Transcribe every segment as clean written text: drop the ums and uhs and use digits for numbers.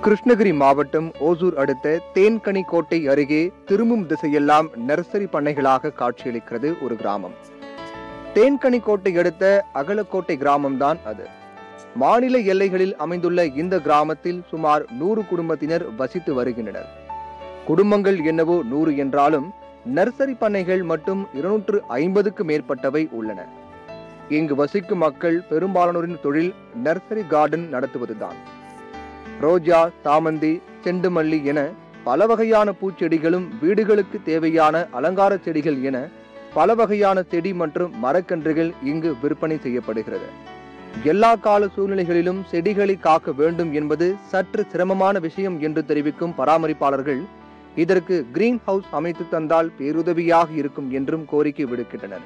கிருஷ்ணகிரி மாவட்டம் ஓசூர் அடுத்த தேன்கனிக்கோட்டை அருகே திரும்பும் திசையெல்லாம் நர்சரி பண்ணைகளாக காட்சியளிக்கிறது ஒரு கிராமம். தேன்கனிக்கோட்டை அடுத்த அகலக்கோட்டை கிராமம்தான் அது. மாநில எல்லைகளில் அமைந்துள்ள இந்த கிராமத்தில் சுமார் 100 குடும்பத்தினர் வசித்து வருகின்றனர். குடும்பங்கள் என்னவோ 100 என்றாலும் நர்சரி பண்ணைகள் மட்டும் 250க்கு மேற்பட்டவை உள்ளன. இங்கு வசிக்கும் மக்கள் பெரும்பாலானோரின் தொழில் நர்சரி கார்டன் நடத்துவதுதான். ரோஜா, சாமந்தி, செண்டுமல்லி என பல வகையான பூச்செடிகளும் வீடுகளுக்கு தேவையான அலங்கார செடிகள் என பல வகையான செடி மற்றும் மரக்கன்றுகள் இங்கு விற்பனை செய்யப்படுகிறது. எல்லா கால சூழ்நிலைகளிலும் செடிகளை காக்க வேண்டும் என்பது சற்று சிரமமான விஷயம் என்று தெரிவிக்கும் பராமரிப்பாளர்கள் இதற்கு கிரீன் ஹவுஸ் அமைத்து தந்தால் பேருதவியாக இருக்கும் என்றும் கோரிக்கை விடுக்கின்றனர்.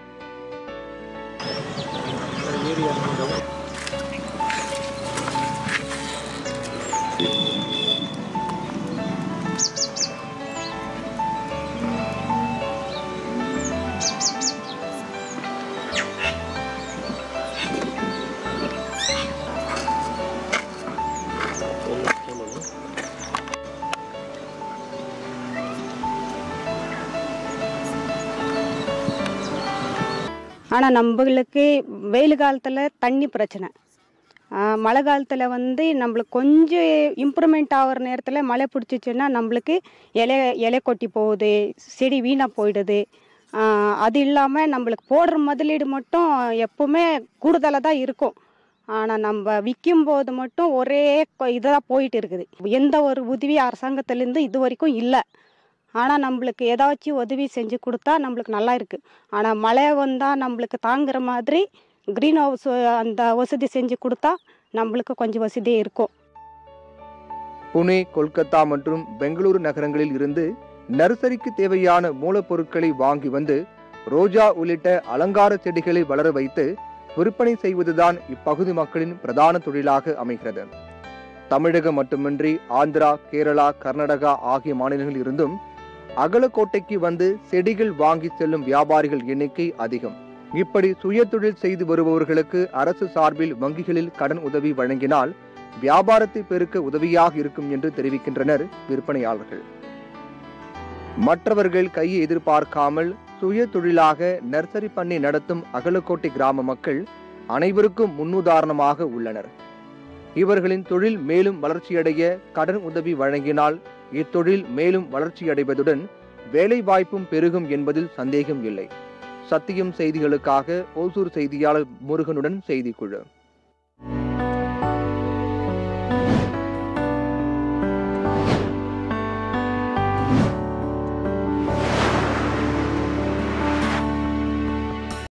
ஆனால் நம்மளுக்கு வெயில் காலத்தில் தண்ணி பிரச்சனை, மழை காலத்தில் நம்மளுக்கு கொஞ்சம் இம்ப்ரூவ்மெண்ட் ஆகிற நேரத்தில் மழை பிடிச்சிச்சின்னா நம்மளுக்கு இலை கொட்டி போகுது, செடி வீணாக போயிடுது. அது இல்லாமல் நம்மளுக்கு போடுற முதலீடு மட்டும் எப்போவுமே கூடுதலாக தான் இருக்கும். ஆனால் நம்ம விற்கும் போது மட்டும் ஒரே இதாக போயிட்டு இருக்குது. எந்த ஒரு உதவி அரசாங்கத்திலேருந்து இது வரைக்கும் இல்லை. ஆனால் நம்மளுக்கு ஏதாச்சும் உதவி செஞ்சு கொடுத்தா நம்மளுக்கு நல்லா இருக்குது. ஆனால் மழை வந்தால் நம்மளுக்கு தாங்குற மாதிரி கிரீன் ஹவுஸ் அந்த வசதி செஞ்சு கொடுத்தா நம்மளுக்கு கொஞ்சம் வசதியே இருக்கும். புனே, கொல்கத்தா மற்றும் பெங்களூரு நகரங்களில் இருந்து நர்சரிக்கு தேவையான மூலப்பொருட்களை வாங்கி வந்து ரோஜா உள்ளிட்ட அலங்கார செடிகளை வளர வைத்து விற்பனை செய்வதுதான் இப்பகுதி மக்களின் பிரதான தொழிலாக அமைகிறது. தமிழகம் மட்டுமின்றி ஆந்திரா, கேரளா, கர்நாடகா ஆகிய மாநிலங்களில் இருந்தும் அகலக்கோட்டைக்கு வந்து செடிகள் வாங்கி செல்லும் வியாபாரிகள் எண்ணிக்கை அதிகம். இப்படி சுய தொழில் செய்து வருபவர்களுக்கு அரசு சார்பில் வங்கிகளில் கடன் உதவி வழங்கினால் வியாபாரத்தை பெருக்க உதவியாக இருக்கும் என்று தெரிவிக்கின்றனர் விற்பனையாளர்கள். மற்றவர்கள் கையை எதிர்பார்க்காமல் சுய தொழிலாக நர்சரி பண்ணை நடத்தும் அகலக்கோட்டை கிராம மக்கள் அனைவருக்கும் முன்னுதாரணமாக உள்ளனர். இவர்களின் தொழில் மேலும் வளர்ச்சியடைய கடன் உதவி வழங்கினால் இத்தொழில் மேலும் வளர்ச்சியடைவதுடன் வேலை வாய்ப்பும் பெருகும் என்பதில் சந்தேகம் இல்லை. சத்தியம் செய்திகளுக்காக ஓசூர் செய்தியாளர் முருகனுடன் செய்திக்குழு.